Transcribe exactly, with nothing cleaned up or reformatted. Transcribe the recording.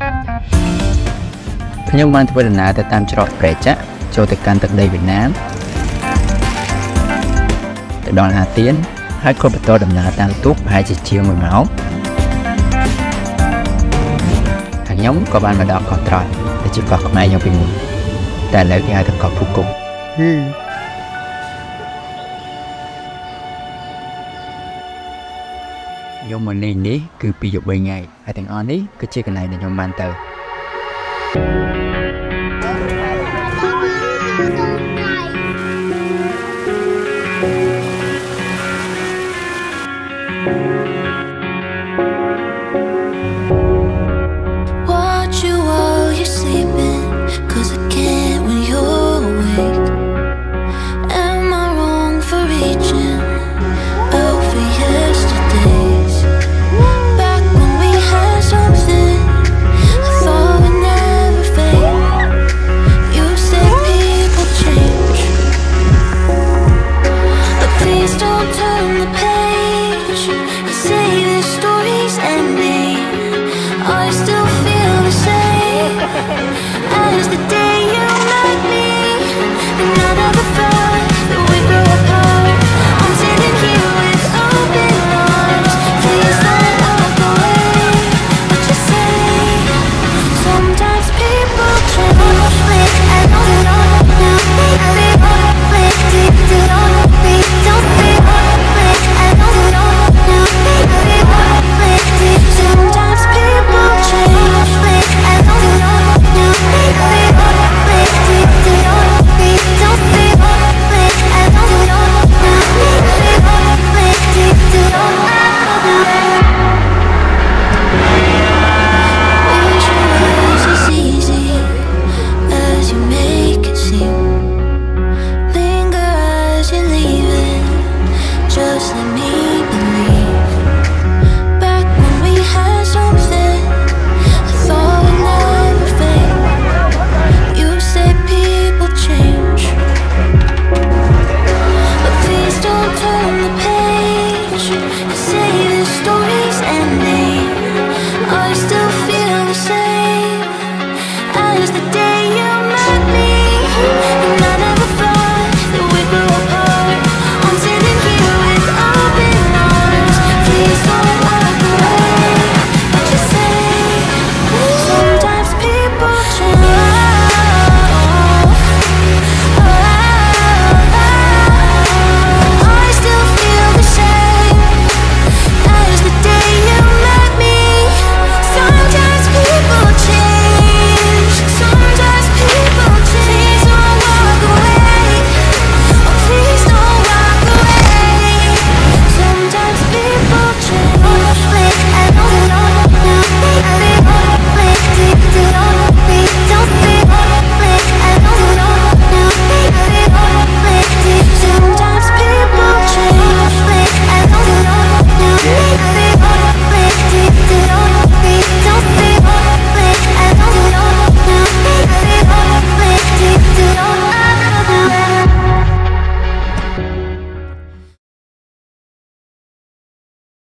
Nhưng mà tôi đã tới tam trọt bể chắc cho tới căn tận đây Việt Nam. Từ đó là tiến hai con tôi đầm là tăng túc hai chỉ chiều mười máu. Hàng nhóm có ban mà đọc còn tròn để chỉ có không ai nhau bình nguồn. Tại lấy thì ai thật có phụ cùng. Nhưng mà nên đi cứ bị dục bảy ngày hai thằng on đi cứ chơi cái này để nhóm ban tờ.